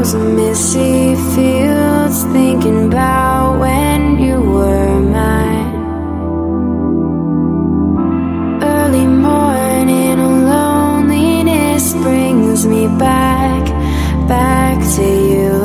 those misty fields, thinking about when you were mine. Early morning loneliness brings me back to you.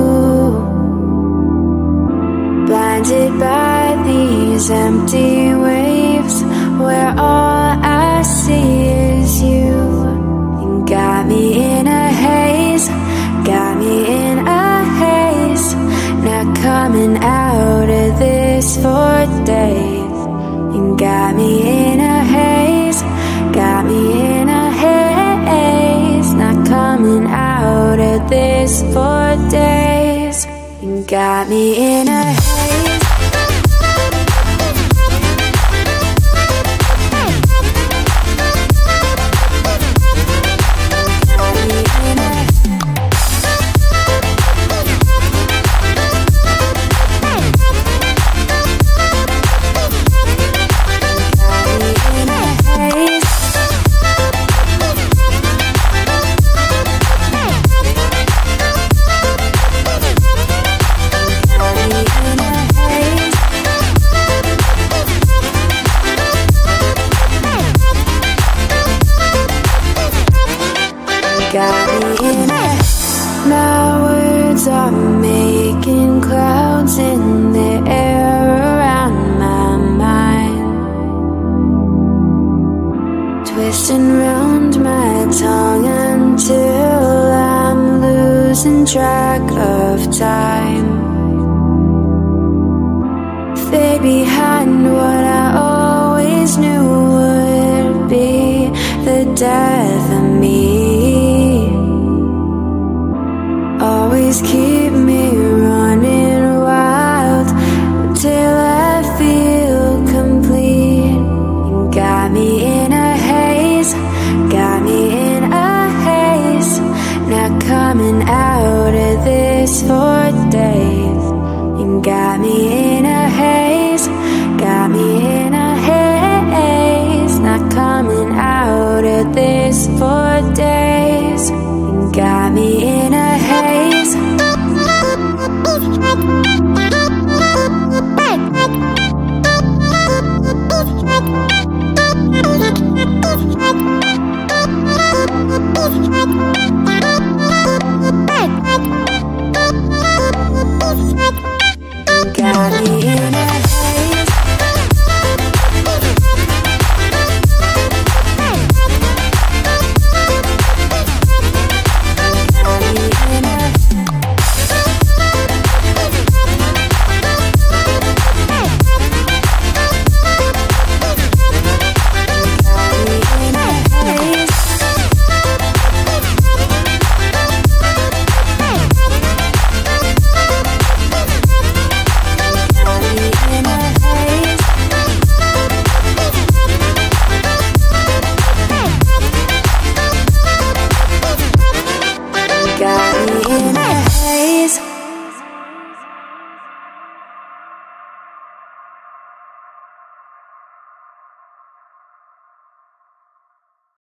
Blinded by these empty waves where all I see is you. You got me in a haze, got me in a haze. Not coming out of this for days. You got me in a haze, got me in a haze. Not coming out of this for days. You got me in a haze. My words are making clouds in the air around my mind, twisting round my tongue until I'm losing track of time. Fade behind what I always knew would be the death of me. Always keep me running wild till I feel complete. You got me in a haze, got me in a haze. Not coming out of this for days. You got me in a haze, got me in a haze. Not coming out of this for days. You got me